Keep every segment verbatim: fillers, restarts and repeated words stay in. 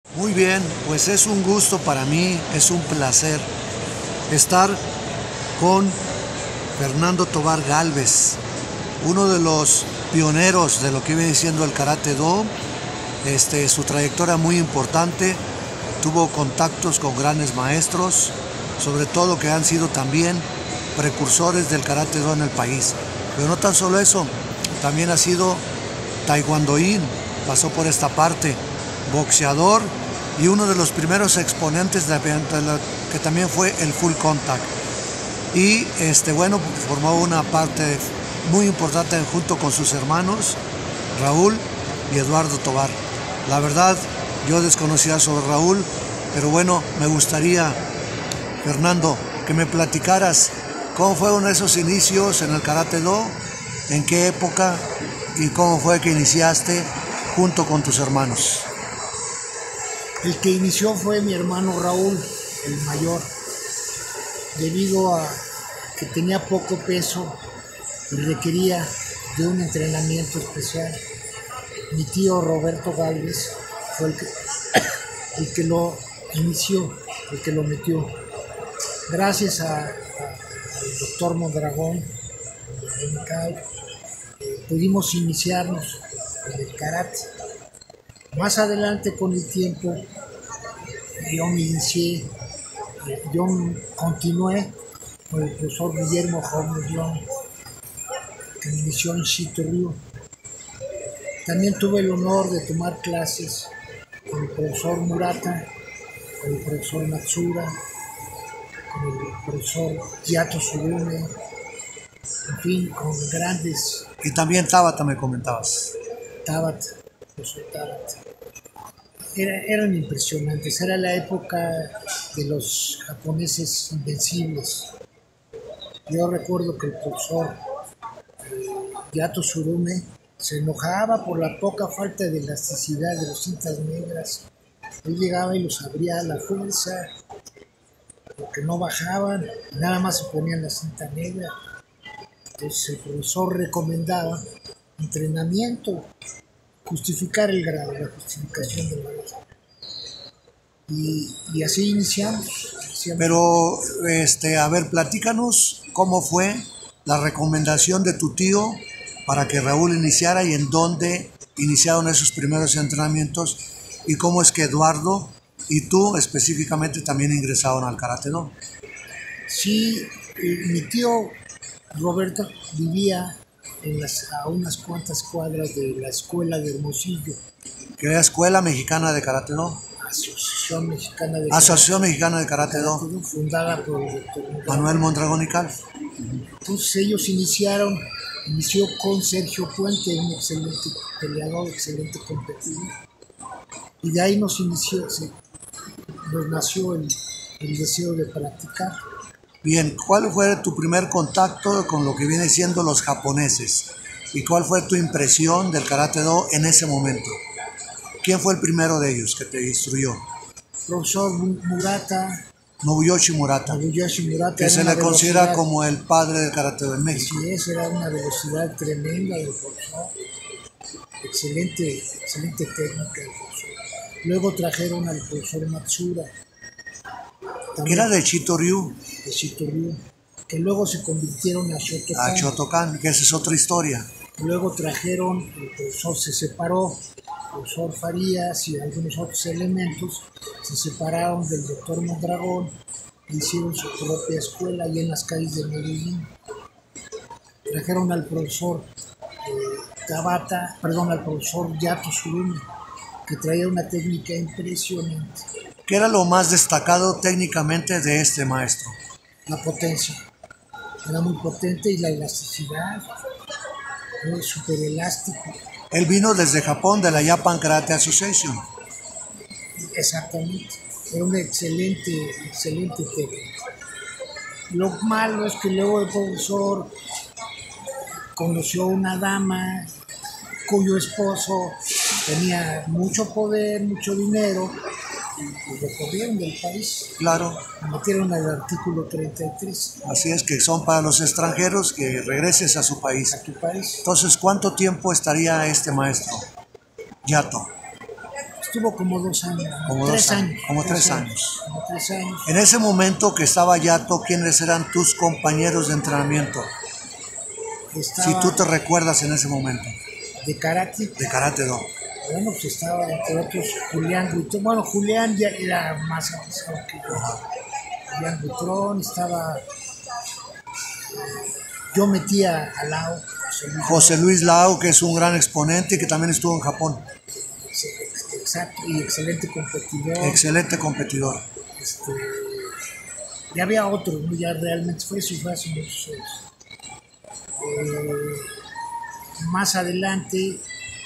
Muy bien, pues es un gusto para mí, es un placer estar con Fernando Tovar Gálvez, uno de los pioneros de lo que viene siendo el Karate Do. Este, su trayectoria muy importante, tuvo contactos con grandes maestros, sobre todo que han sido también precursores del Karate Do en el país. Pero no tan solo eso, también ha sido taekwondoín, pasó por esta parte, boxeador y uno de los primeros exponentes de la que también fue el full contact. Y este, bueno, formó una parte muy importante junto con sus hermanos Raúl y Eduardo Tovar. La verdad, yo desconocía sobre Raúl, pero bueno, me gustaría, Fernando, que me platicaras cómo fueron esos inicios en el Karate Do, en qué época y cómo fue que iniciaste junto con tus hermanos. El que inició fue mi hermano Raúl, el mayor, debido a que tenía poco peso y requería de un entrenamiento especial. Mi tío Roberto Gálvez fue el que, el que lo inició, el que lo metió. Gracias a, a, al doctor Mondragón, eh, pudimos iniciarnos en el karate. Más adelante, con el tiempo, yo me inicié, yo continué con el profesor Guillermo Holmes Young, que me inició en Shitoryu. También tuve el honor de tomar clases con el profesor Murata, con el profesor Matsura, con el profesor Yato Tsurume, en fin, con grandes... Y también Tabata me comentabas. Tabata, profesor Tabata. Era, eran impresionantes, era la época de los japoneses invencibles. Yo recuerdo que el profesor eh, Yato Tsurume se enojaba por la poca falta de elasticidad de los cintas negras. Él llegaba y los abría a la fuerza, porque no bajaban, nada más se ponían la cinta negra. Entonces el profesor recomendaba entrenamiento, justificar el grado, la justificación del grado. Y, y así iniciamos. Pero, este, a ver, platícanos cómo fue la recomendación de tu tío para que Raúl iniciara y en dónde iniciaron esos primeros entrenamientos y cómo es que Eduardo y tú específicamente también ingresaron al Karate Do. Sí, eh, mi tío Roberto vivía en las, a unas cuantas cuadras de la escuela de Hermosillo. ¿Qué era Escuela Mexicana de Karate Do? Asociación Mexicana de Asociación Karate, Mexicana de Karate Do, Karate Do, fundada por el doctor Manuel Mondragón y Calf. Entonces ellos iniciaron, inició con Sergio Puente, un excelente peleador, excelente competidor. Y de ahí nos inició, se, nos nació el, el deseo de practicar. Bien, ¿cuál fue tu primer contacto con lo que viene siendo los japoneses? ¿Y cuál fue tu impresión del Karate Do en ese momento? ¿Quién fue el primero de ellos que te instruyó? Profesor Murata. Nobuyoshi Murata. Nobuyoshi Murata. Que se le considera como el padre del Karate Do en México. Sí, esa era una velocidad tremenda del profesor. Excelente, excelente técnica del profesor. Luego trajeron al profesor Matsura. Que era de Shitoryu. De Shitoryu. Que luego se convirtieron a Shotokan. A Shotokan, que esa es otra historia. Luego trajeron, el profesor se separó, el profesor Farías y algunos otros elementos se separaron del doctor Mondragón e hicieron su propia escuela ahí en las calles de Medellín. Trajeron al profesor eh, Tabata, perdón, al profesor Yato Tsurume, que traía una técnica impresionante. ¿Qué era lo más destacado técnicamente de este maestro? La potencia. Era muy potente y la elasticidad. Era súper elástico. Él vino desde Japón, de la Japan Karate Association. Exactamente. Era una excelente, excelente técnica. Lo malo es que luego el profesor conoció a una dama cuyo esposo tenía mucho poder, mucho dinero, y lo corrieron del país. Claro. Metieron al artículo treinta y tres. Así es, que son para los extranjeros que regreses a su país. A tu país. Entonces, ¿cuánto tiempo estaría este maestro, Yato? Estuvo como dos años. Como tres dos años, años. como tres tres años. años. Como tres años. En ese momento que estaba Yato, ¿quiénes eran tus compañeros de entrenamiento? Estaba Si tú te recuerdas en ese momento, de karate. de Karate Do. Bueno, pues estaba entre otros Julián Buitrón. Bueno, Julián ya era más avanzado que yo. Julián Buitrón, estaba. Yo metía a Lau. José Luis Lau, que es un gran exponente y que también estuvo en Japón. Exacto, y excelente competidor. Excelente competidor. Este, ya había otro, ¿no? Ya realmente fue eso, fue hace muchos años. Eh, más adelante,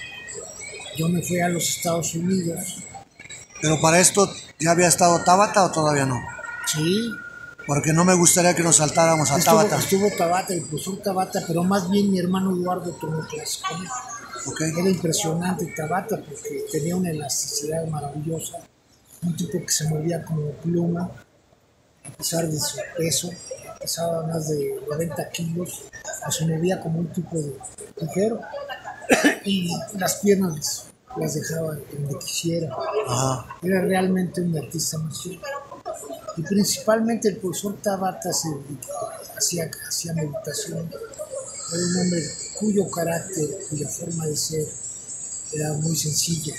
yo me fui a los Estados Unidos. Pero para esto, ¿ya había estado Tabata o todavía no? Sí. Porque no me gustaría que nos saltáramos a estuvo, Tabata. Estuvo Tabata, el profesor Tabata, pero más bien mi hermano Eduardo tomó clases con él. Okay. Era impresionante Tabata porque tenía una elasticidad maravillosa, un tipo que se movía como pluma, a pesar de su peso, pesaba más de noventa kilos, se movía como un tipo de ligero y las piernas las dejaba donde quisiera. Ajá. Era realmente un artista marcial. Y principalmente el profesor Tabata se hacía, hacía meditación. Era un hombre cuyo carácter, cuya forma de ser era muy sencilla.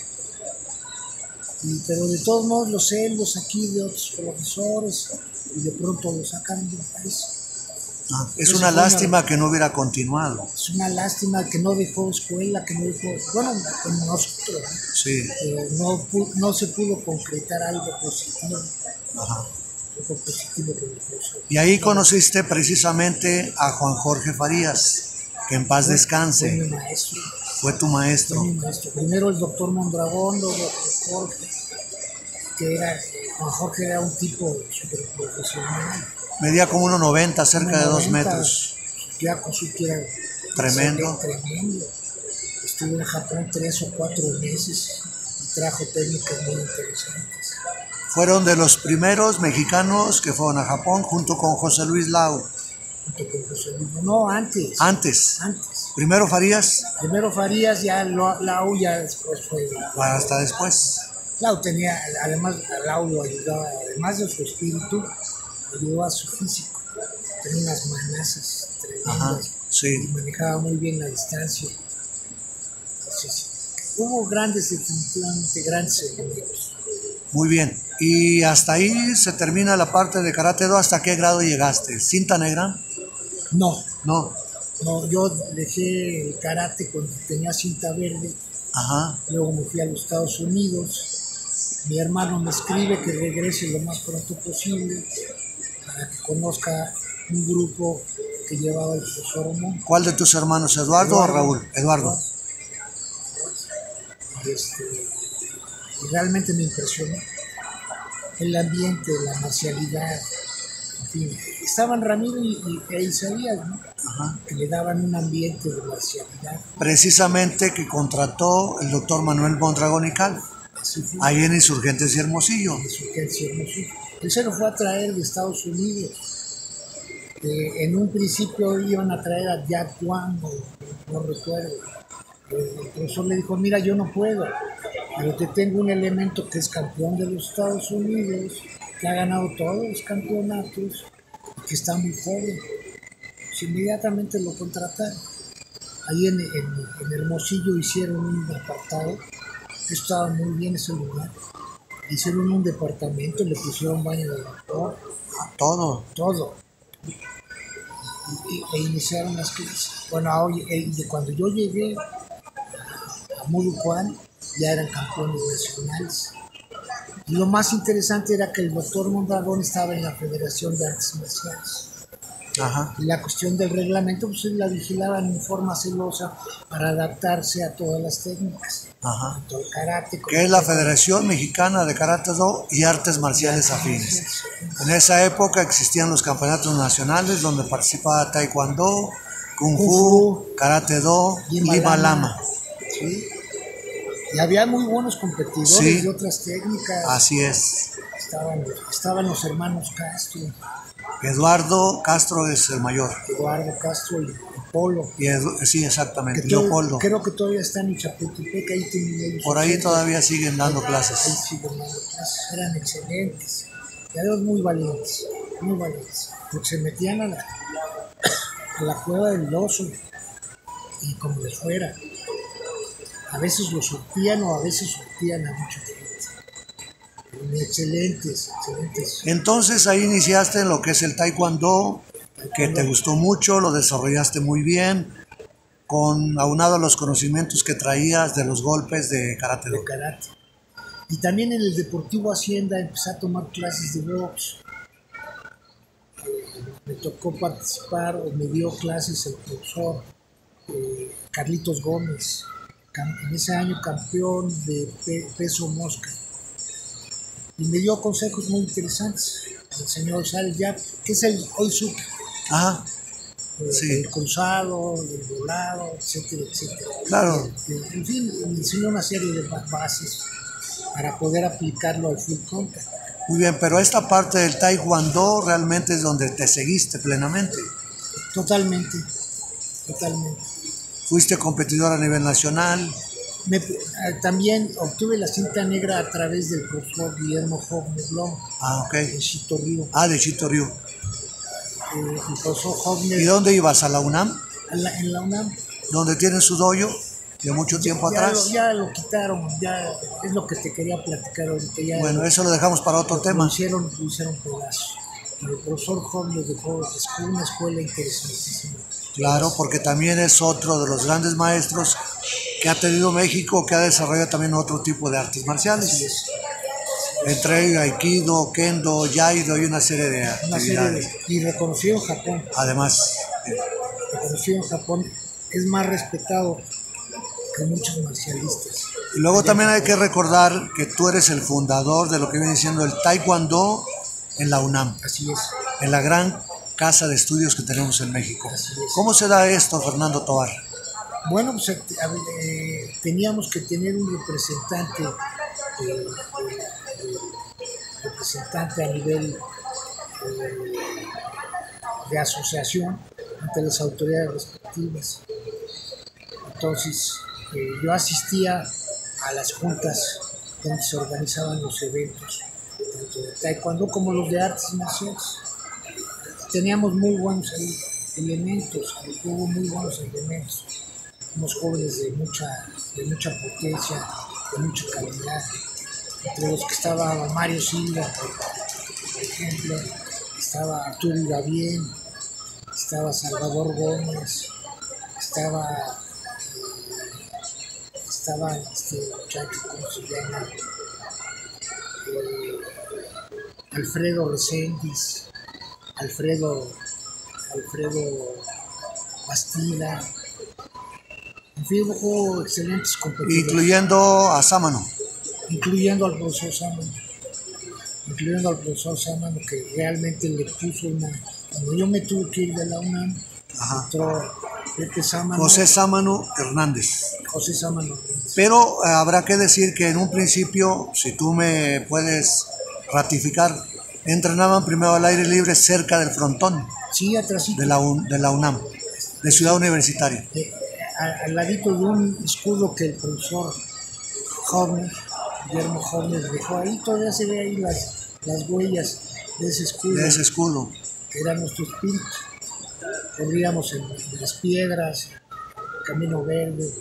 Y, pero de todos modos los celos aquí de otros profesores y de pronto lo sacaron del país. Ah, es una lástima una, que no hubiera continuado. Es una lástima que no dejó escuela, que no dejó, bueno, como nosotros, sí. eh, no, no se pudo concretar algo positivo. Ajá. Algo positivo que y ahí conociste precisamente a Juan Jorge Farías, que en paz fue, descanse. Fue mi maestro. Fue tu maestro. Fue mi maestro. Primero el doctor Mondragón, luego Jorge, que era, Juan Jorge era un tipo súper profesional. Medía como uno noventa, cerca uno noventa, de dos metros. Ya con su que era tremendo. tremendo. Estuvo en Japón tres o cuatro meses y trajo técnicas muy interesantes. Fueron de los primeros mexicanos que fueron a Japón junto con José Luis Lau. Junto con José Luis. No, antes. Antes. Antes. Primero Farías. Primero Farías, ya Lau, ya después fue. Hasta después. Lau tenía, además, Lau lo ayudaba, además de su espíritu, ayudó a su físico. Tenía unas manazas tremendas. Ajá, sí. Y manejaba muy bien la distancia. Entonces, hubo grandes, definitivamente grandes enemigos. Muy bien. Y hasta ahí se termina la parte de Karate Do. ¿Hasta qué grado llegaste? ¿Cinta negra? No. No. No, yo dejé el karate cuando tenía cinta verde. Ajá. Luego me fui a los Estados Unidos. Mi hermano me escribe que regrese lo más pronto posible para que conozca un grupo que llevaba el profesor Omón. ¿Cuál de tus hermanos, Eduardo, Eduardo o Raúl? Eduardo. Y este, y realmente me impresionó el ambiente, la marcialidad, en fin. Estaban Ramiro y, y e Isaías, ¿no? Ajá. Que le daban un ambiente de marcialidad. Precisamente que contrató el doctor Manuel Mondragón y Cal, ahí en Insurgentes y Hermosillo. Insurgentes y Hermosillo. Él se lo fue a traer de Estados Unidos. Eh, en un principio iban a traer a Jack Wang, no, no recuerdo. El profesor le dijo, mira, yo no puedo, pero te tengo un elemento que es campeón de los Estados Unidos, que ha ganado todos los campeonatos y que está muy joven. Pues inmediatamente lo contrataron. Ahí en, en, en Hermosillo hicieron un apartado, estaba muy bien ese lugar. Hicieron un departamento, le pusieron baño de vapor. Todo. Todo. Y, y, e iniciaron las clases. Bueno, hoy, cuando yo llegué a Murucuán, ya eran campeones nacionales. Y lo más interesante era que el doctor Mondragón estaba en la Federación de Artes Marciales. Ajá. Y la cuestión del reglamento, pues la vigilaban en forma celosa para adaptarse a todas las técnicas. Ajá. Tanto el karate como que es la Federación Mexicana de Karate Do y Artes Marciales Afines. En esa época existían los campeonatos nacionales donde participaba Taekwondo, Kung Fu, Karate Do y Lima Lama. Sí. Y había muy buenos competidores sí. de otras técnicas. Así es. Estaban, estaban los hermanos Castro. Eduardo Castro es el mayor. Eduardo Castro y, y Polo. Y Edu, sí, exactamente, Que todo, Leopoldo. Creo que todavía están en Chapultepec, ahí tienen ellos. Por ahí todavía siguen dando ahí, clases. Ahí siguen dando clases, eran excelentes. Y además muy valientes, muy valientes. Porque se metían a la, a la cueva del oso y como de fuera. A veces lo surtían o a veces surtían a mucha gente. Excelentes, excelentes. Entonces ahí iniciaste en lo que es el taekwondo, que te gustó mucho, lo desarrollaste muy bien, con aunado a los conocimientos que traías de los golpes de karate. De karate. Y también en el Deportivo Hacienda empecé a tomar clases de box. Eh, me tocó participar o me dio clases el profesor eh, Carlitos Gómez, en ese año campeón de pe peso mosca. Y me dio consejos muy interesantes. El señor Sal Yap, que es el Oizuki. Ajá. Eh, Sí. El cruzado, el volado, etcétera, etcétera. Claro. Eh, en fin, me enseñó una serie de bases para poder aplicarlo al full contact. Muy bien, pero esta parte del taekwondo realmente es donde te seguiste plenamente. Totalmente, totalmente. Fuiste competidor a nivel nacional. Me, eh, también obtuve la cinta negra a través del profesor Guillermo Hofner Blom, Ah, ok. de Chito Río. Ah, de Chito Ryu. Eh, el profesor Hofner. ¿Y dónde ibas? ¿A la UNAM? En la, en la UNAM. ¿Donde tienen su dojo de mucho tiempo ya atrás? Lo, ya lo quitaron, ya es lo que te quería platicar ahorita. Ya Bueno, lo, eso lo dejamos para otro lo, tema. Lo hicieron, lo hicieron pedazos. El profesor Hofner dejó una escuela interesantísima. Claro, porque también es otro de los grandes maestros que ha tenido México, que ha desarrollado también otro tipo de artes marciales. Así es. Entre Aikido, Kendo, Jaido y una serie de Una serie actividades. de, y reconocido en Japón. Además, Reconocido en Japón, es más respetado que muchos marcialistas. y luego también hay que recordar que tú eres el fundador de lo que viene siendo el Taekwondo en la UNAM, Así es. en la gran casa de estudios que tenemos en México. Así es. ¿Cómo se da esto, Fernando Tovar? Bueno, pues eh, eh, teníamos que tener un representante, eh, eh, eh, representante a nivel eh, de asociación ante las autoridades respectivas. Entonces, eh, yo asistía a las juntas donde se organizaban los eventos, tanto de taekwondo como los de artes marciales. Teníamos muy buenos elementos, hubo muy buenos elementos. Unos jóvenes de mucha, de mucha potencia, de mucha calidad, entre los que estaba Mario Silva, por, por ejemplo, estaba Arturo Irabien, estaba Salvador Gómez, estaba, eh, estaba este muchacho, ¿cómo se llama? Eh, Alfredo Reséndiz, Alfredo, Alfredo Bastida. En fin, hubo excelentes competidores. Incluyendo a Sámano. Incluyendo al profesor Sámano. Incluyendo al profesor Sámano, que realmente le puso una... Cuando yo me tuve que ir de la UNAM, Ajá. entró Pepe Sámano. José Sámano Hernández. José Sámano. Pero eh, habrá que decir que en un principio, si tú me puedes ratificar, entrenaban primero al aire libre cerca del frontón Sí, atrásito. de la, U- de la UNAM, de Ciudad Universitaria. Eh, a- al ladito de un escudo que el profesor Hofner, Guillermo Hofner, dejó ahí, todavía se ve ahí las, las huellas de ese escudo, De ese escudo. que era nuestro espíritu. Corríamos en, en las piedras, Camino Verde.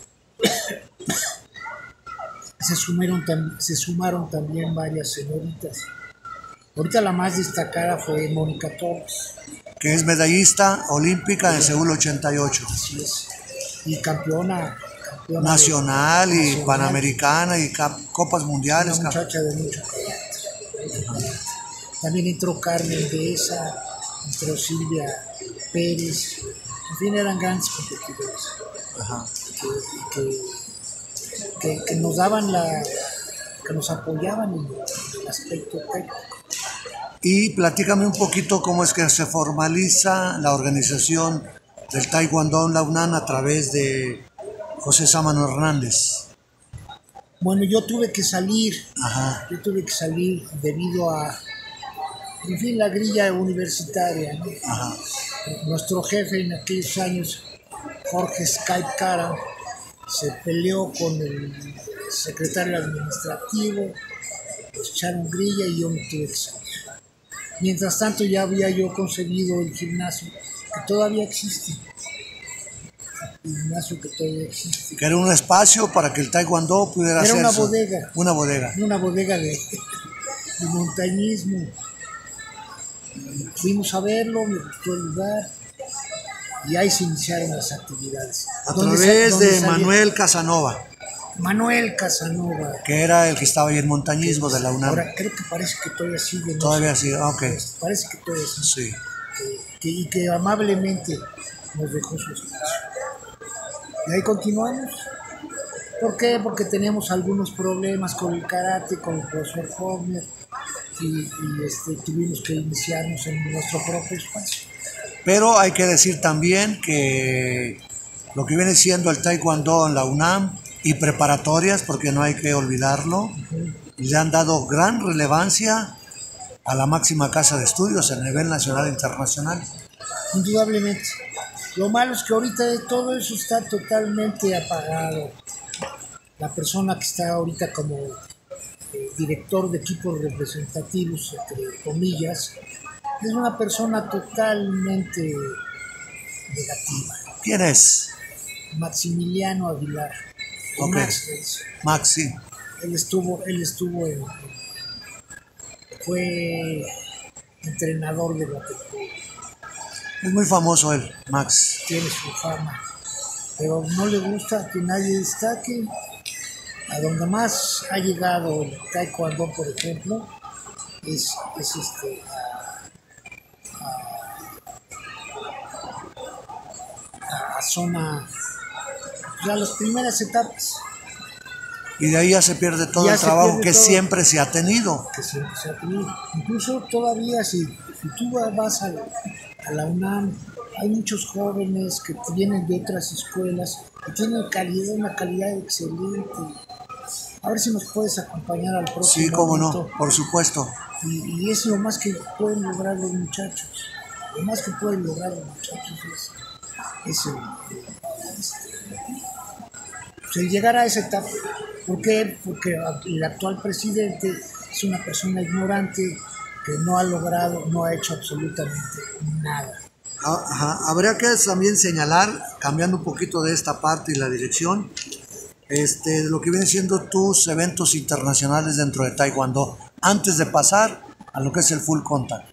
Se sumaron, tam- se sumaron también varias señoritas. Ahorita la más destacada fue Mónica Torres, Que es medallista olímpica en Seúl ochenta y ocho. así es, y campeona, campeona Nacional de- y nacional. panamericana y cap- copas mundiales. Una cap- muchacha de mucho carácter, mucho carácter. También entró Carmen Dehesa, entró Silvia Pérez, en fin, eran grandes competidores Ajá. que, que, que, que nos daban la, que nos apoyaban en el aspecto técnico. Y platícame un poquito cómo es que se formaliza la organización del Taekwondo en la UNAM a través de José Sámano Hernández. Bueno, yo tuve que salir, Ajá. yo tuve que salir debido a, en fin, la grilla universitaria, ¿no? Ajá. Nuestro jefe en aquellos años, Jorge Skype Cara, se peleó con el secretario administrativo, los echaron grilla y yo me tuve que salir. Mientras tanto ya había yo conseguido el gimnasio, que todavía existe. El gimnasio que todavía existe. Que era un espacio para que el taekwondo pudiera hacer. Era una bodega. Una bodega. Una bodega de, de montañismo. Fuimos a verlo, me gustó el lugar y ahí se iniciaron las actividades. A través sa- de salía? Manuel Casanova, Manuel Casanova. que era el que estaba ahí en montañismo de la UNAM. Ahora creo que parece que todavía sigue. No Todavía sé. sí, ok. Parece que todavía sigue. Sí. Que, que, y que amablemente nos dejó su espacio. Y ahí continuamos. ¿Por qué? Porque teníamos algunos problemas con el karate, con el profesor Horner, y, y este, tuvimos que iniciarnos en nuestro propio espacio. Pero hay que decir también que lo que viene siendo el taekwondo en la UNAM y preparatorias, porque no hay que olvidarlo, uh-huh. le han dado gran relevancia a la máxima casa de estudios a nivel nacional e internacional. Indudablemente. Lo malo es que ahorita todo eso está totalmente apagado. La persona que está ahorita como eh, director de equipos representativos, entre comillas, es una persona totalmente negativa. ¿Quién es? Maximiliano Aguilar. Okay. Max, Max, sí. Él estuvo, él estuvo en, fue entrenador de waterpolo. Es muy famoso él, Max. Tiene su fama, pero no le gusta que nadie destaque. A donde más ha llegado el taekwondo, por ejemplo, es, es este, a, a, a zona, ya las primeras etapas. Y de ahí ya se pierde todo ya el trabajo que todo, siempre se ha tenido. Que siempre se ha tenido. Incluso todavía, si, si tú vas a, a la UNAM, hay muchos jóvenes que vienen de otras escuelas y tienen calidad, una calidad excelente. A ver si nos puedes acompañar al próximo. Sí, cómo momento. no, por supuesto. Y, y es lo más que pueden lograr los muchachos. Lo más que pueden lograr los muchachos es, es el, el, el llegar a esa etapa. ¿Por qué? Porque el actual presidente es una persona ignorante que no ha logrado, no ha hecho absolutamente nada. Ajá. Habría que también señalar, cambiando un poquito de esta parte y la dirección, este, lo que vienen siendo tus eventos internacionales dentro de Taekwondo, antes de pasar a lo que es el full contact.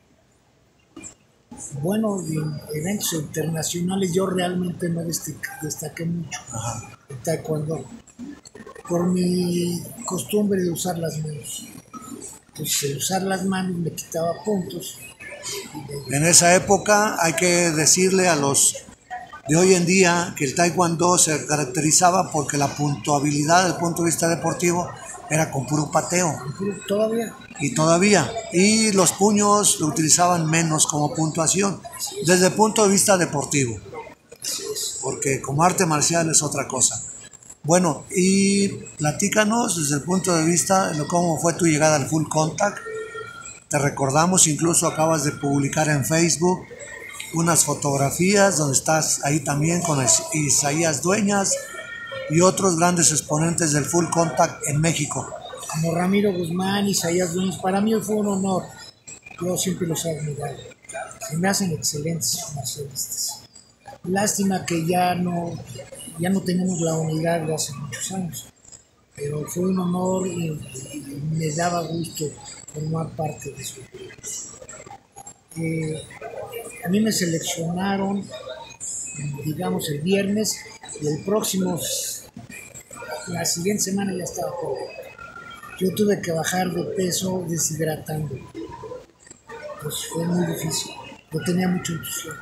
Bueno, en eventos internacionales yo realmente no destaqué, destaqué mucho. Ajá. En Taekwondo, por mi costumbre de usar las manos. Entonces, el usar las manos me quitaba puntos. En esa época hay que decirle a los de hoy en día que el taekwondo se caracterizaba porque la puntuabilidad desde el punto de vista deportivo era con puro pateo. Todavía. Y todavía. Y los puños lo utilizaban menos como puntuación desde el punto de vista deportivo. Porque como arte marcial es otra cosa. Bueno, y platícanos desde el punto de vista de cómo fue tu llegada al full contact. Te recordamos, incluso acabas de publicar en Facebook unas fotografías donde estás ahí también con Isaías Dueñas y otros grandes exponentes del full contact en México. Como Ramiro Guzmán, Isaías Dueñas, para mí fue un honor. Yo siempre los he admirado. Se me hacen excelentes marcialistas. Lástima que ya no, ya no tenemos la unidad de hace muchos años. Pero fue un honor y, y me daba gusto formar parte de sus grupos. Eh, a mí me seleccionaron, digamos, el viernes y el próximo, la siguiente semana ya estaba por. Yo tuve que bajar de peso deshidratando. Pues fue muy difícil. Yo tenía mucho entusiasmo.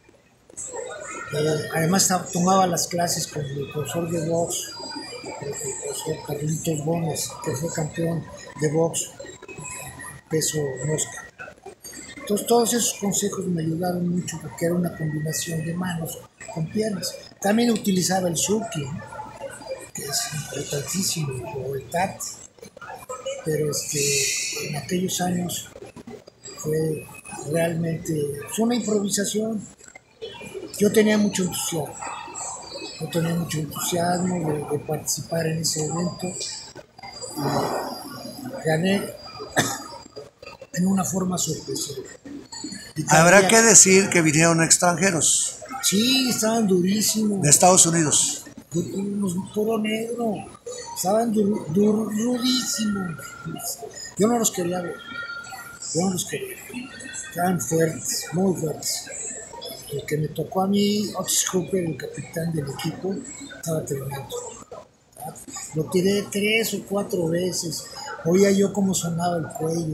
Eh, además tomaba las clases con el profesor de box, el profesor Carlitos Gómez, que fue campeón de box peso mosca. Entonces todos esos consejos me ayudaron mucho porque era una combinación de manos con piernas. También utilizaba el Suki, ¿no? Que es importantísimo, o el Tat, pero este, en aquellos años Fue realmente, fue una improvisación. Yo tenía mucho entusiasmo, yo tenía mucho entusiasmo de, de participar en ese evento. Y gané en una forma sorpresiva. Habrá que decir que vinieron extranjeros. Sí, estaban durísimos. De Estados Unidos. Unos puro negro. Estaban dur, dur, durísimos. Yo no los quería ver. Yo no los quería ver. Estaban fuertes, muy fuertes. El que me tocó a mí, Otis Hooper, el capitán del equipo, estaba tremendo. Lo tiré tres o cuatro veces. Oía yo cómo sonaba el cuello,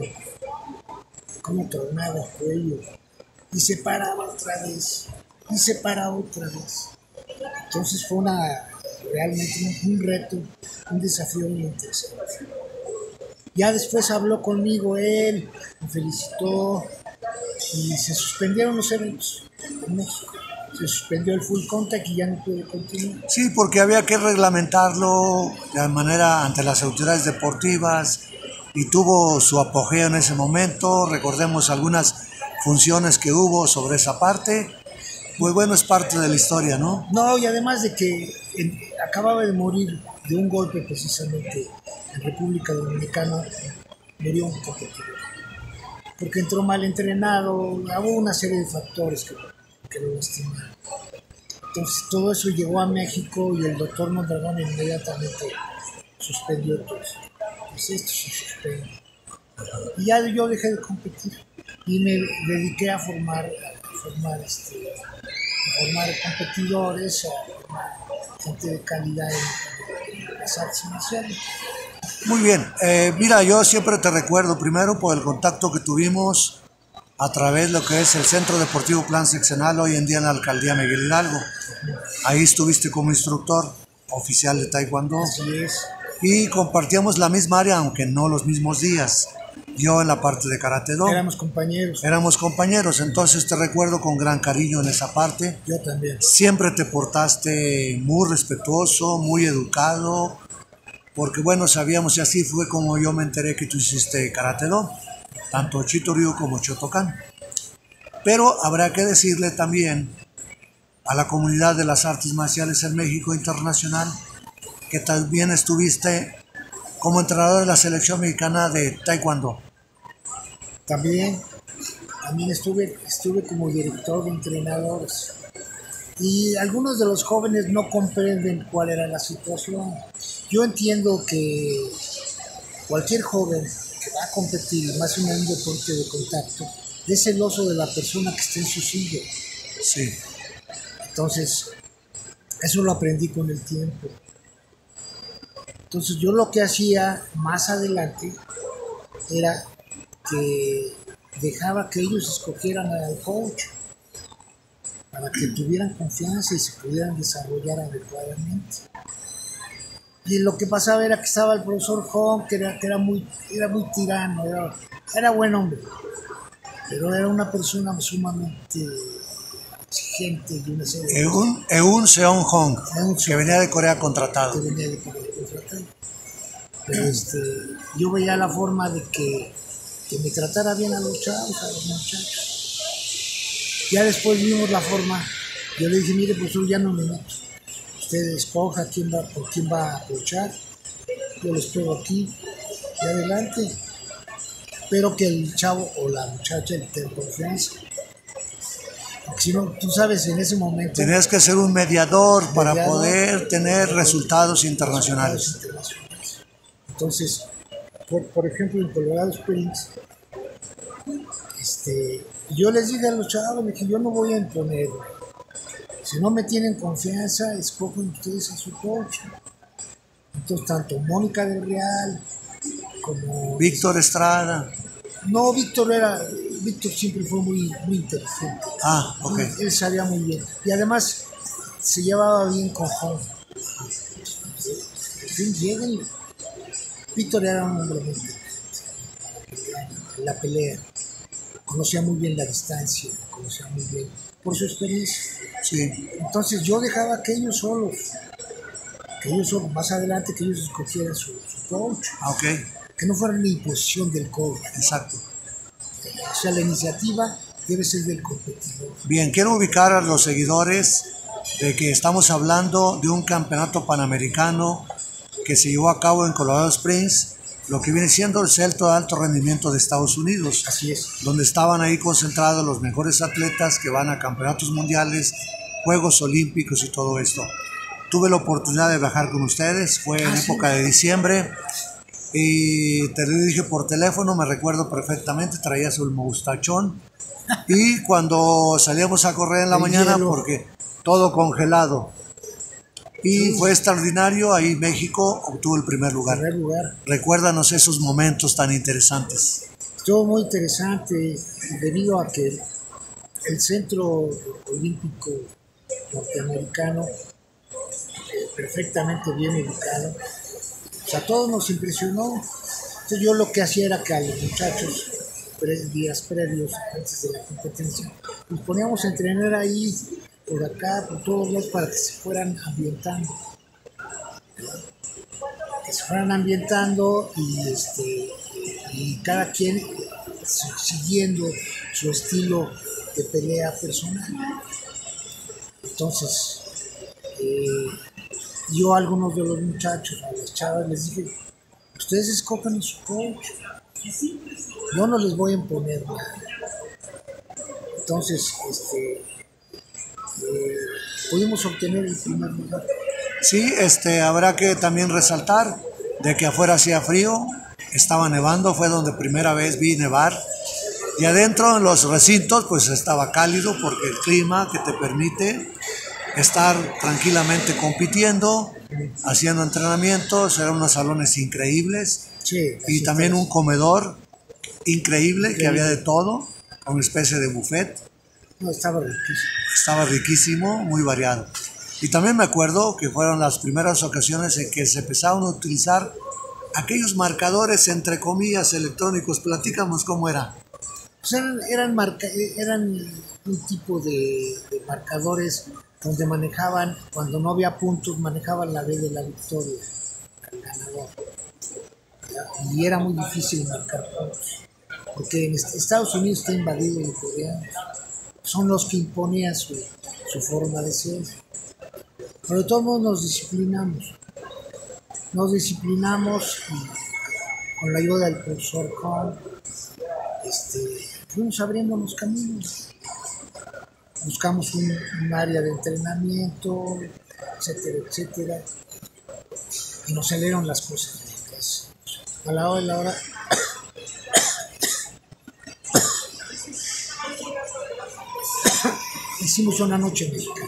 cómo tronaba el cuello. Y se paraba otra vez. Y se paraba otra vez. Entonces fue una, realmente un, un reto, un desafío muy interesante. Ya después habló conmigo él, me felicitó y se suspendieron los eventos en México. Se suspendió el full contact y ya no pude continuar. Sí, porque había que reglamentarlo de manera ante las autoridades deportivas y tuvo su apogeo en ese momento. Recordemos algunas funciones que hubo sobre esa parte. Pues bueno, es parte de la historia, ¿no? No, y además de que en, acababa de morir de un golpe precisamente en República Dominicana, murió un competidor. Porque entró mal entrenado, hubo una serie de factores que, que lo lastimaron. Entonces todo eso llegó a México y el doctor Mondragón inmediatamente suspendió todo eso. Pues esto se suspendió. Y ya yo dejé de competir y me dediqué a formar, a formar, este, a formar competidores, a formar gente de calidad en, en las artes marciales. Muy bien, eh, mira, yo siempre te recuerdo primero por el contacto que tuvimos a través de lo que es el Centro Deportivo Plan Sexenal, hoy en día en la Alcaldía Miguel Hidalgo. Ahí estuviste como instructor oficial de Taekwondo. Así es. Y compartíamos la misma área, aunque no los mismos días. Yo en la parte de Karate Do. Éramos compañeros. Éramos compañeros, entonces te recuerdo con gran cariño en esa parte. Yo también. Siempre te portaste muy respetuoso, muy educado, porque bueno, sabíamos y así fue como yo me enteré que tú hiciste Karate Do, tanto Chito-ryu como Shotokan. Pero habrá que decirle también a la comunidad de las artes marciales en México internacional que también estuviste como entrenador de la selección mexicana de Taekwondo. También, también estuve, estuve como director de entrenadores. Y algunos de los jóvenes no comprenden cuál era la situación. Yo entiendo que cualquier joven que va a competir, más en un deporte de contacto, es celoso de la persona que está en su silla. Sí. Entonces, eso lo aprendí con el tiempo. Entonces, yo lo que hacía más adelante era que dejaba que ellos escogieran al coach para que tuvieran confianza y se pudieran desarrollar adecuadamente. Y lo que pasaba era que estaba el profesor Hong, que era, que era, muy, era muy tirano, era, era buen hombre, pero era una persona sumamente exigente y una serie de Eun, Eun Seong Hong, Eun que venía de Corea contratado. que venía de Corea contratado. Pero este, yo veía la forma de que, que me tratara bien a los chavos, a los muchachos. Ya después vimos la forma, yo le dije, mire, profesor, ya no me meto. Usted escoja quién va, por quién va a aprovechar. Yo lo espero aquí y adelante. Pero que el chavo o la muchacha le tenga confianza. Porque si no, tú sabes, en ese momento... Tenías que ser un mediador, mediador para poder tener mediador, resultados internacionales. resultados internacionales. Entonces, por, por ejemplo, en Colorado Springs, este, yo les dije a los chavos que yo no voy a imponer. Si no me tienen confianza, escogen ustedes a su coach. Entonces, tanto Mónica del Real como... Víctor Estrada. No, Víctor era... Víctor siempre fue muy, muy inteligente. Ah, ok. Él, él sabía muy bien. Y además, se llevaba bien con Hong. Lleguen. Víctor era un hombre muy inteligente. La pelea. Conocía muy bien la distancia. Conocía muy bien. Por su experiencia. Sí. Entonces yo dejaba que ellos solos, que ellos solos, más adelante que ellos escogieran su, su coach, Ah, ok. que no fuera ni imposición del coach. Exacto. O sea, la iniciativa debe ser del competidor. Bien, quiero ubicar a los seguidores de que estamos hablando de un campeonato panamericano que se llevó a cabo en Colorado Springs, lo que viene siendo el Centro de Alto Rendimiento de Estados Unidos. Así es. Donde estaban ahí concentrados los mejores atletas que van a campeonatos mundiales, Juegos Olímpicos y todo esto. Tuve la oportunidad de viajar con ustedes, fue en Ah, época sí. de diciembre, y te lo dije por teléfono, me recuerdo perfectamente, traías un mostachón, y cuando salíamos a correr en la El mañana, hielo. porque todo congelado, y Sí. fue extraordinario, ahí México obtuvo el primer En lugar. primer lugar. Recuérdanos esos momentos tan interesantes. Estuvo muy interesante debido a que el Centro Olímpico Norteamericano, eh, perfectamente bien ubicado, o sea, todo nos impresionó. Entonces yo lo que hacía era que a los muchachos, tres días previos, antes de la competencia, nos poníamos a entrenar ahí, por acá, por todos lados, para que se fueran ambientando. Que se fueran ambientando y, este, y cada quien siguiendo su estilo de pelea personal. Entonces, eh, yo a algunos de los muchachos, a las chavas, les dije, ustedes escogen a su coach, yo no les voy a imponer nada. Entonces, este, eh, pudimos obtener el primer lugar. Sí, este, habrá que también resaltar de que afuera hacía frío, estaba nevando, fue donde primera vez vi nevar, y adentro en los recintos pues estaba cálido porque el clima que te permite estar tranquilamente compitiendo, haciendo entrenamientos, eran unos salones increíbles, Sí, y así también fue. un comedor increíble, que Increíble. había de todo, una especie de buffet. No, estaba riquísimo. Estaba riquísimo, muy variado. Y también me acuerdo que fueron las primeras ocasiones en que se empezaron a utilizar aquellos marcadores, entre comillas, electrónicos. Platícanos cómo era. Pues eran, eran, marca, eran un tipo de, de marcadores donde manejaban, cuando no había puntos, manejaban la B de la victoria al ganador. Y era muy difícil marcar puntos, porque en Estados Unidos está invadido de coreanos. Son los que imponían su, su forma de ser. Pero de todos modos nos disciplinamos. Nos disciplinamos y con la ayuda del profesor Kohn, este, fuimos abriendo los caminos. Buscamos un, un área de entrenamiento, etcétera, etcétera. Y nos salieron las cosas ricas. A la hora de la hora. Hicimos una noche mexicana.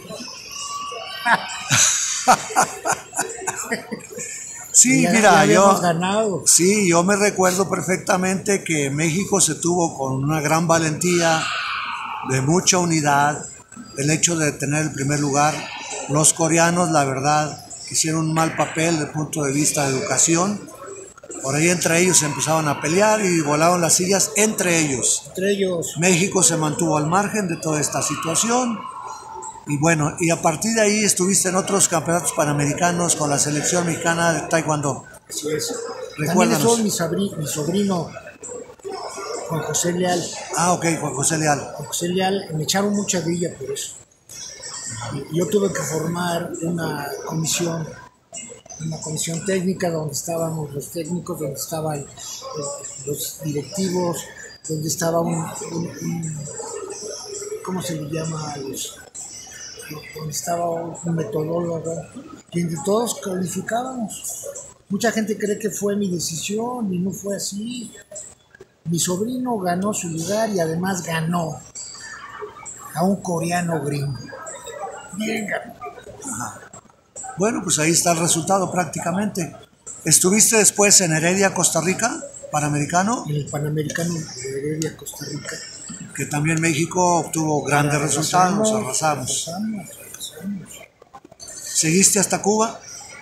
Sí, Ya- mira, ya habíamos yo, ganado. sí, yo me recuerdo perfectamente que México se tuvo con una gran valentía, de mucha unidad, el hecho de tener el primer lugar. Los coreanos, la verdad, hicieron un mal papel desde el punto de vista de educación. Por ahí entre ellos se empezaban a pelear y volaban las sillas entre ellos. Entre ellos, México se mantuvo al margen de toda esta situación. Y bueno, y a partir de ahí estuviste en otros campeonatos panamericanos con la selección mexicana de taekwondo. así es. También Recuérdanos. estuvo mi, sabri- mi sobrino Juan José Leal. Ah, ok, Juan José Leal. Juan José Leal, me echaron mucha grilla por eso. Y yo tuve que formar una comisión, una comisión técnica donde estábamos los técnicos, donde estaban eh, los directivos, donde estaba un, un- un- ¿cómo se le llama a los? Donde estaba un metodólogo, y entre todos calificábamos. Mucha gente cree que fue mi decisión y no fue así. Mi sobrino ganó su lugar y además ganó a un coreano gringo. Bien ganó. Bueno, pues ahí está el resultado prácticamente. ¿Estuviste después en Heredia, Costa Rica, Panamericano? En el Panamericano de Heredia, Costa Rica. Que también México obtuvo grandes resultados, arrasamos. arrasamos, arrasamos. ¿Seguiste hasta Cuba?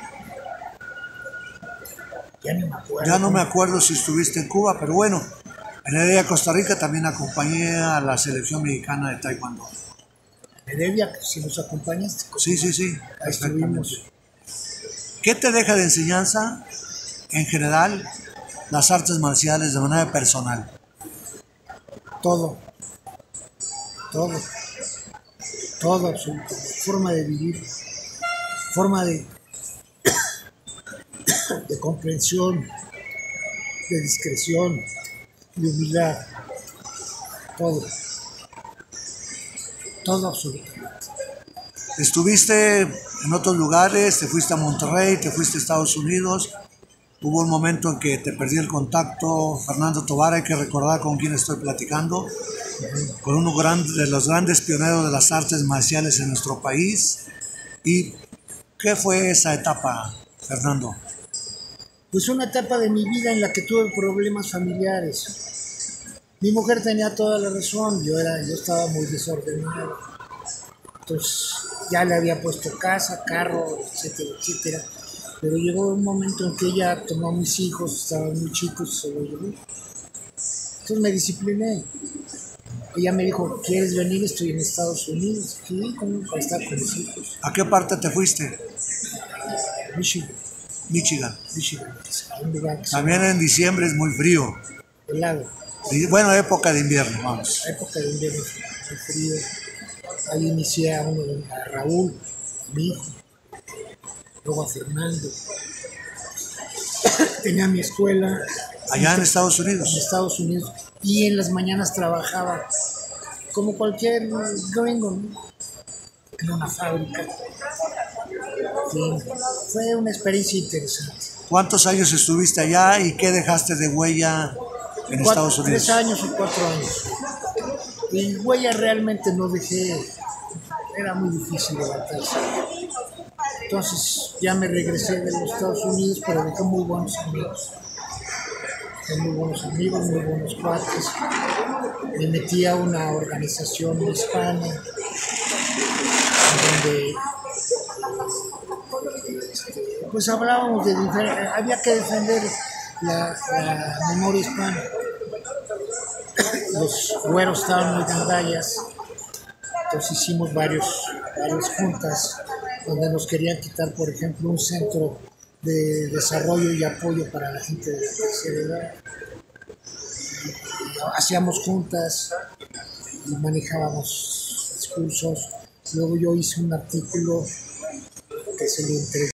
Ya no me acuerdo. Ya no me acuerdo si estuviste en Cuba, pero bueno, en Heredia, Costa Rica también acompañé a la selección mexicana de taekwondo. Heredia, si nos acompañaste. Sí, sí, sí, Ahí perfectamente. estuvimos. ¿Qué te deja de enseñanza, en general, las artes marciales de manera personal? todo, todo, todo absolutamente. Forma de vivir, forma de, de comprensión, de discreción, de humildad, todo, todo absolutamente. Estuviste en otros lugares, te fuiste a Monterrey, te fuiste a Estados Unidos. Hubo un momento en que te perdí el contacto, Fernando Tovar, hay que recordar con quién estoy platicando, con uno de los grandes pioneros de las artes marciales en nuestro país. ¿Y qué fue esa etapa, Fernando? Pues una etapa de mi vida en la que tuve problemas familiares. Mi mujer tenía toda la razón, yo, era, yo estaba muy desordenado. Entonces ya le había puesto casa, carro, etcétera, etcétera. Pero llegó un momento en que ella tomó a mis hijos, estaban muy chicos, se lo llevó. Entonces me discipliné. Ella me dijo, ¿quieres venir? Estoy en Estados Unidos. Sí, ¿cómo? Para estar con mis hijos. ¿A qué parte te fuiste? Michigan. Michigan. Michigan. Un lugar que También en diciembre es muy frío. helado. Bueno, época de invierno, vamos. La época de invierno muy frío. Ahí inicié a, uno, a Raúl, a mi hijo. Luego a Fernando. Tenía mi escuela. Allá en Estados Unidos. En Estados Unidos. Y en las mañanas trabajaba como cualquier gringo, ¿no? En una fábrica. Sí, fue una experiencia interesante. ¿Cuántos años estuviste allá y qué dejaste de huella en Cuatro, Estados Unidos? Tres años o cuatro años. Y huella realmente no dejé, era muy difícil levantarse. Entonces ya me regresé de los Estados Unidos, pero dejé muy buenos amigos. Dejé muy buenos amigos, muy buenos cuates. Me metí a una organización hispana donde este, pues hablábamos de diferentes, había que defender la, la memoria hispana. Los güeros estaban muy gandallas, entonces hicimos varios, varias juntas donde nos querían quitar, por ejemplo, un centro de desarrollo y apoyo para la gente de la tercera edad. Y, y hacíamos juntas y manejábamos discursos. Luego yo hice un artículo que se lo entregué